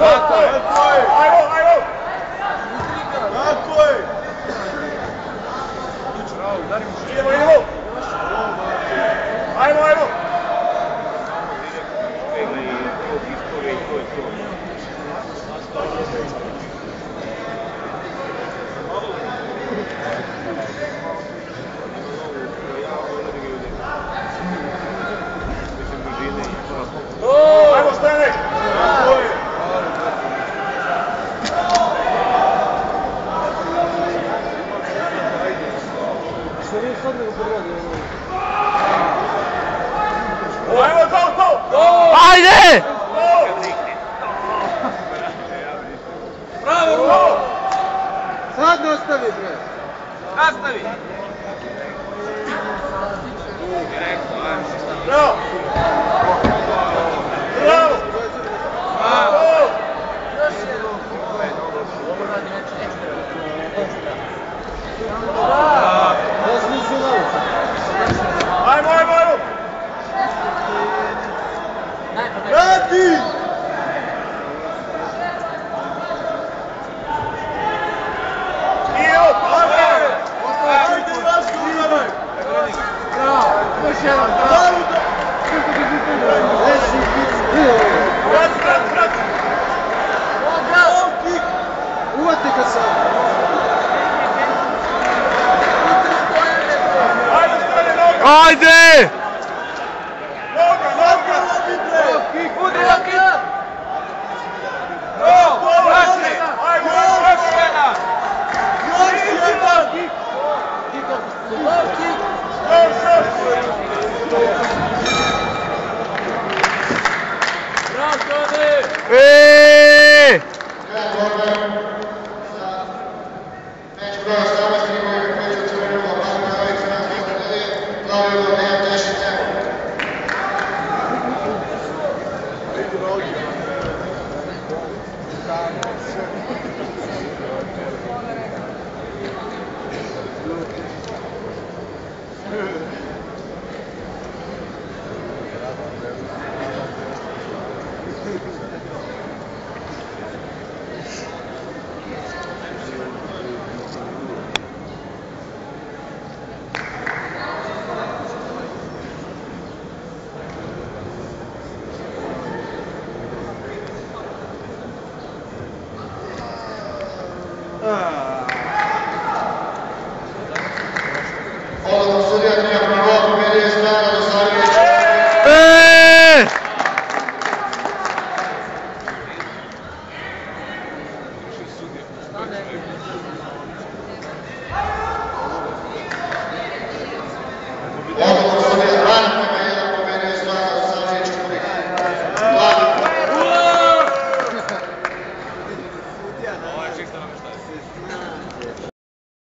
Tako je! Ajmo, ajmo! Tako je! Idemo, idemo! Ajmo, ajmo! Ajmo, Stane! Tako je! Što nije sad nego pogodio? Ajmo, go! Ajde! Bravo! Sad nastavi, bre! Nastavi! Bravo! Bravo! Bravo! Ajmo, ajmo, ajmo! Radi! Ijo, ajde! Ajde, razgledaj! Bravo! Još jedan, bravo! Vrat! Uvati ga sad! Ajde, Stane, noga! Ajde! Noga! Udri na kik! Vraćaj! Ajmo, vraćaj! Još jedan! Još! Eee! Među broja Stavljski koji je kreću crvenula, Marka Aleksandra, Slavilo, Dejan Tešica.